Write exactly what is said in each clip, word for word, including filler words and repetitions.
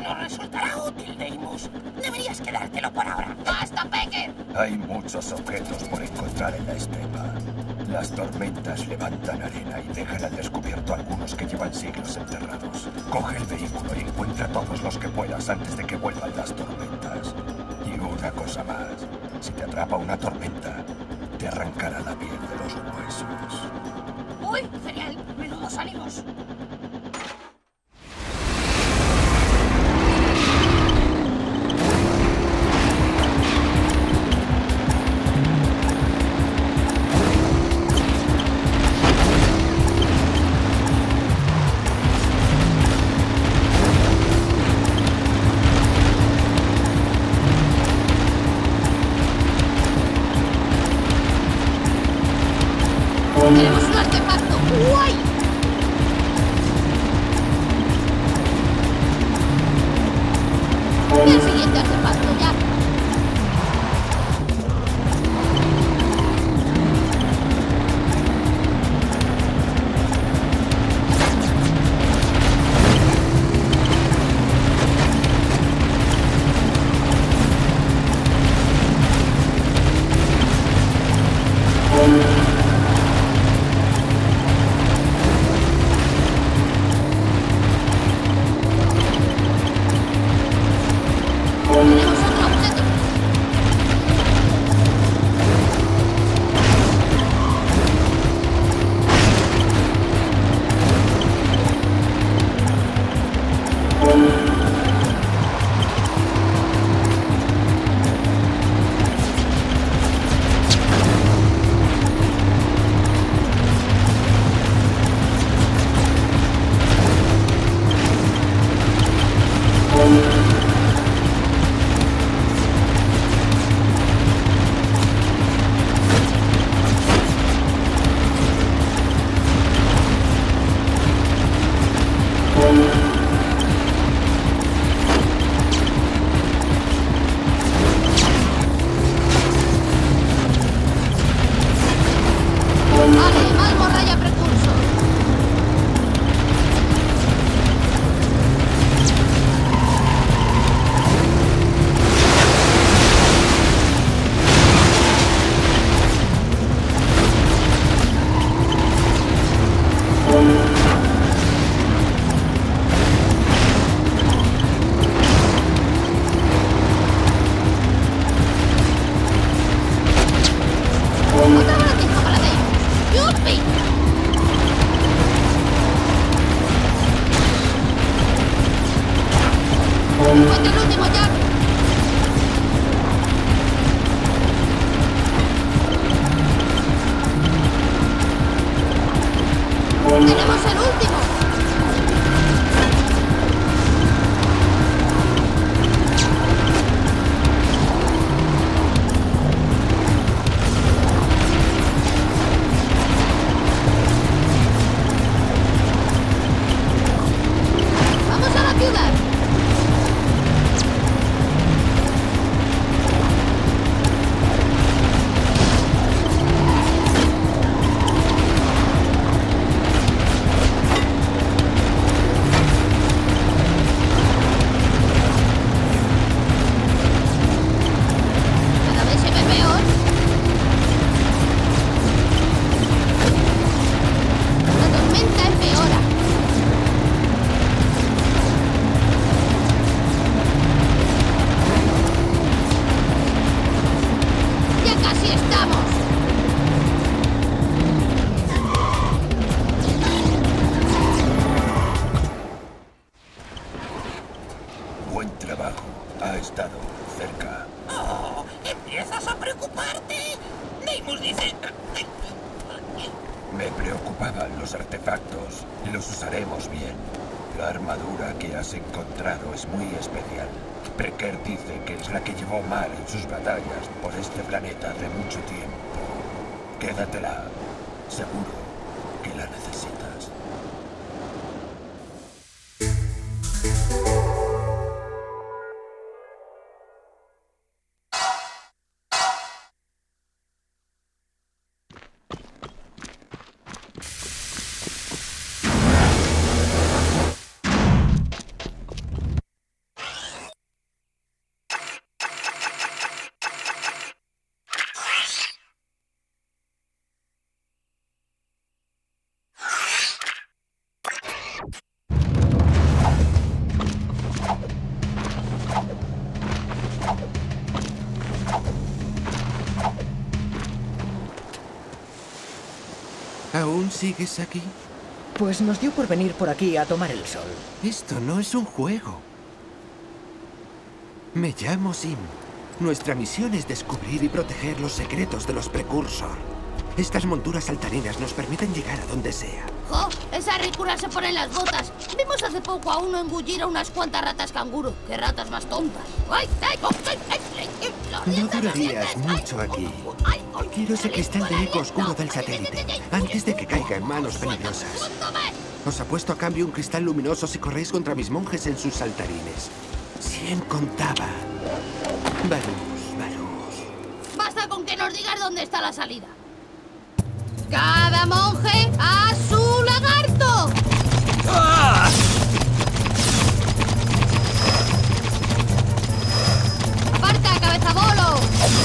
nos resultará útil, Deimos. Deberías quedártelo por ahora. ¡Basta, Pecker! Hay muchos objetos por encontrar en la estepa. Las tormentas levantan arena y dejan al descubierto algunos que llevan siglos enterrados. Coge el vehículo y encuentra todos los que puedas antes de que vuelvan las tormentas. Y una cosa más. Si te atrapa una tormenta, te arrancará la piel de los huesos. ¡Uy, genial! ¡Menudos ánimos! ¡Tenemos un artefacto! ¡Guay! El siguiente artefacto, ya. Tenemos otro objeto. Vale, más morralla precurso. Otra baratija para Deimos. ¡Yupi! ¡Encuentra el último ya! ¡Tenemos el último! ¡Vamos a la ciudad! Cada vez se ve peor. La tormenta empeora. ¡Ya casi estamos! Buen trabajo. Ha estado cerca. ¡Oh! ¿Empiezas a preocuparte? Deimos dice... Me preocupaban los artefactos. Los usaremos bien. La armadura que has encontrado es muy especial. Pecker dice que es la que llevó Mar en sus batallas por este planeta hace mucho tiempo. Quédatela. Seguro que la necesitas. ¿Aún sigues aquí? Pues nos dio por venir por aquí a tomar el sol. Esto no es un juego. Me llamo Sim. Nuestra misión es descubrir y proteger los secretos de los Precursor. Estas monturas saltarinas nos permiten llegar a donde sea. ¡Jo! Esa ricura se pone en las botas. Vimos hace poco a uno engullir a unas cuantas ratas canguro. ¡Qué ratas más tontas! ¡Ay, ay, ay, ay, ay! ¡Los No dientes, los durarías dientes! mucho ¡Ay, aquí. ay, ay! Quiero ese cristal de eco oscuro del Ay, satélite, ay, ay, ay, antes de que ay, caiga en manos suéltame, peligrosas. suéltame. Os apuesto a cambio un cristal luminoso si corréis contra mis monjes en sus saltarines. Cien contaba. Varus, Varus. Basta con que nos digas dónde está la salida. ¡Cada monje a su lagarto! ¡Ah! ¡Aparta, cabeza bolo!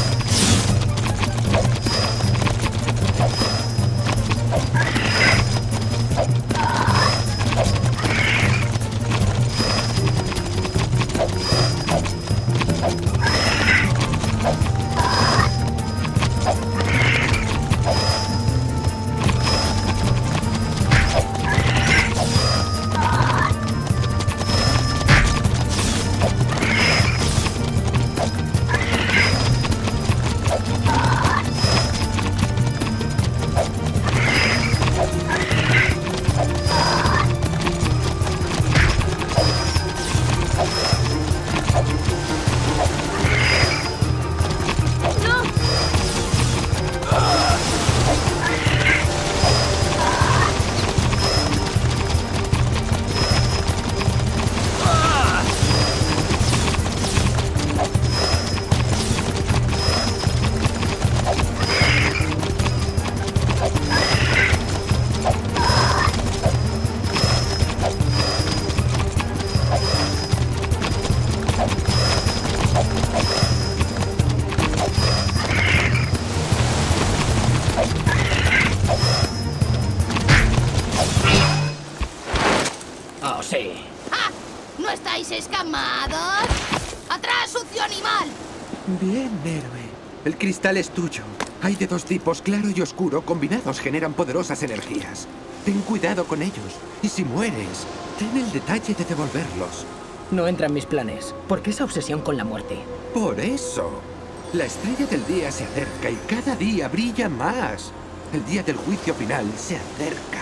Oh, sí. ¡Ah! ¿No estáis escamados? ¡Atrás, sucio animal! Bien, héroe. El cristal es tuyo. Hay de dos tipos, claro y oscuro, combinados generan poderosas energías. Ten cuidado con ellos. Y si mueres, ten el detalle de devolverlos. No entra en mis planes. ¿Por qué esa obsesión con la muerte? Por eso. La estrella del día se acerca y cada día brilla más. El día del juicio final se acerca.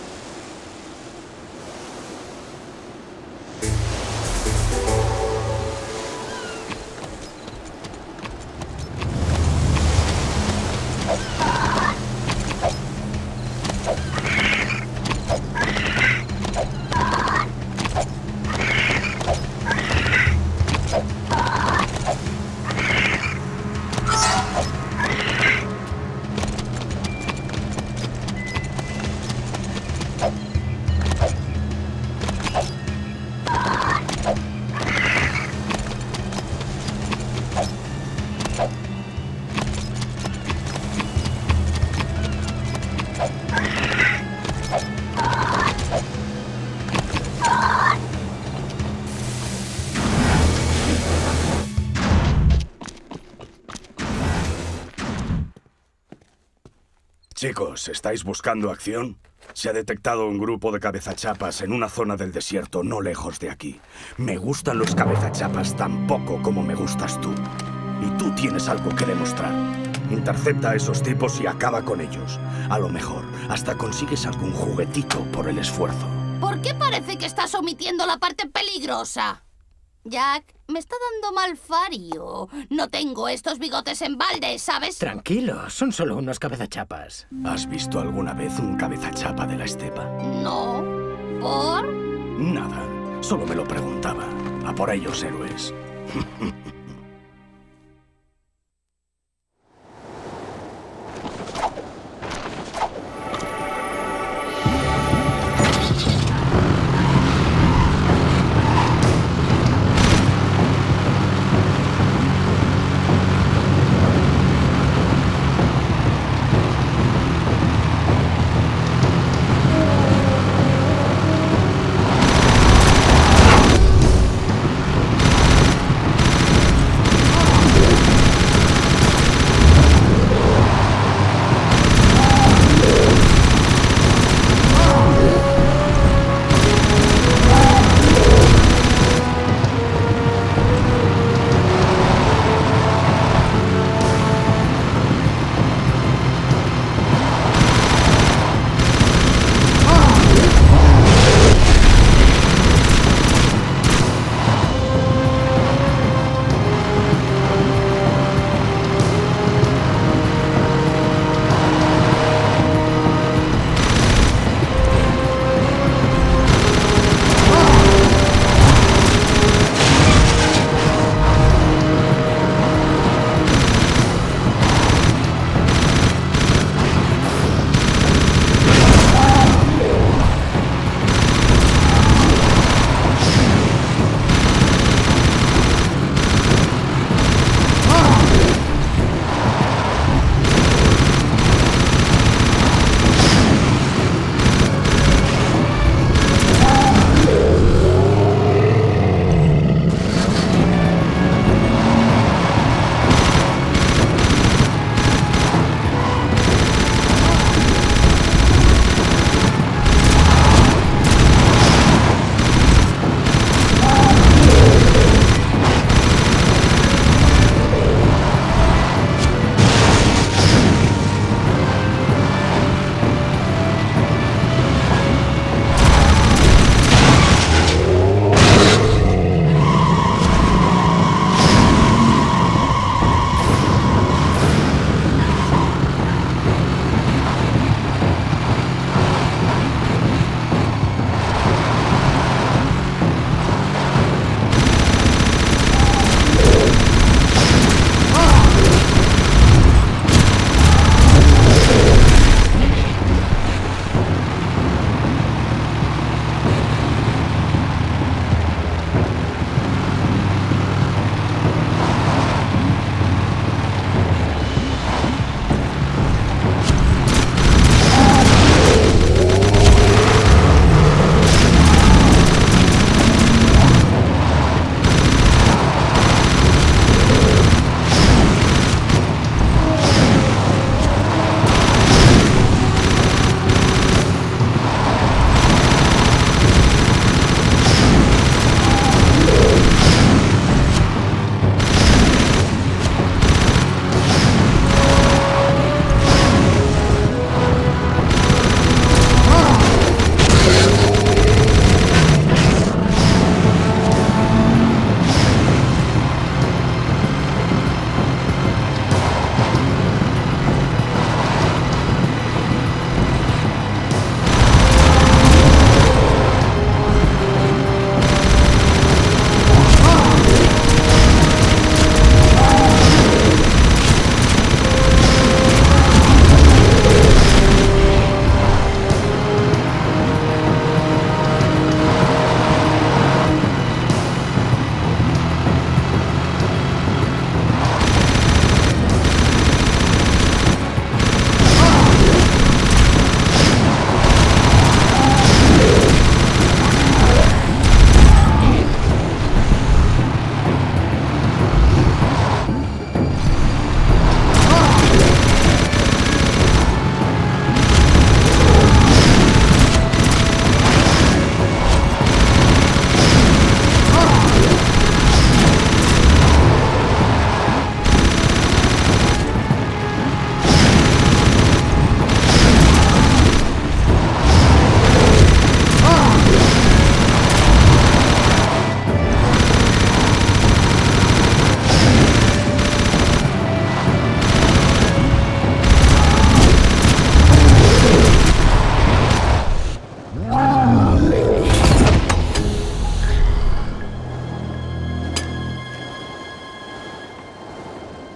Chicos, ¿estáis buscando acción? Se ha detectado un grupo de cabezachapas en una zona del desierto no lejos de aquí. Me gustan los cabezachapas tan poco como me gustas tú. Y tú tienes algo que demostrar. Intercepta a esos tipos y acaba con ellos. A lo mejor, hasta consigues algún juguetito por el esfuerzo. ¿Por qué parece que estás omitiendo la parte peligrosa? Jack, me está dando mal fario. No tengo estos bigotes en balde, ¿sabes? Tranquilo, son solo unos cabezachapas. ¿Has visto alguna vez un cabezachapa de la estepa? No. ¿Por? Nada, solo me lo preguntaba. A por ellos, héroes.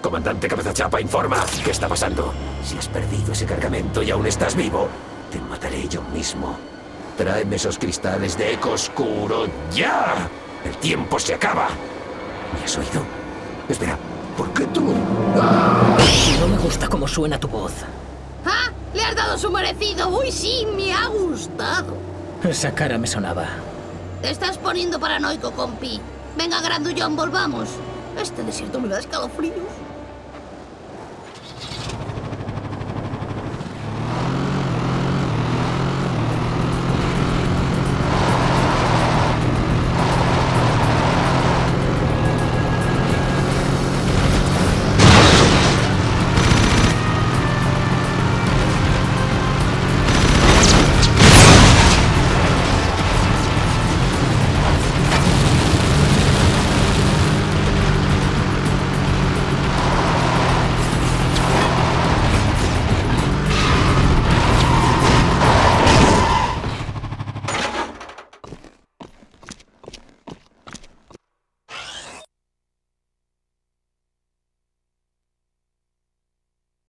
Comandante Cabeza Chapa, informa. ¿Qué está pasando? Si has perdido ese cargamento y aún estás vivo, te mataré yo mismo. Tráeme esos cristales de eco oscuro ya. El tiempo se acaba. ¿Me has oído? Espera, ¿por qué tú? ¡Ah! No me gusta cómo suena tu voz. ¡Ah! ¡Le has dado su merecido! ¡Uy, sí! ¡Me ha gustado! Esa cara me sonaba. Te estás poniendo paranoico, compi. Venga, grandullón, volvamos. Este desierto me da escalofríos.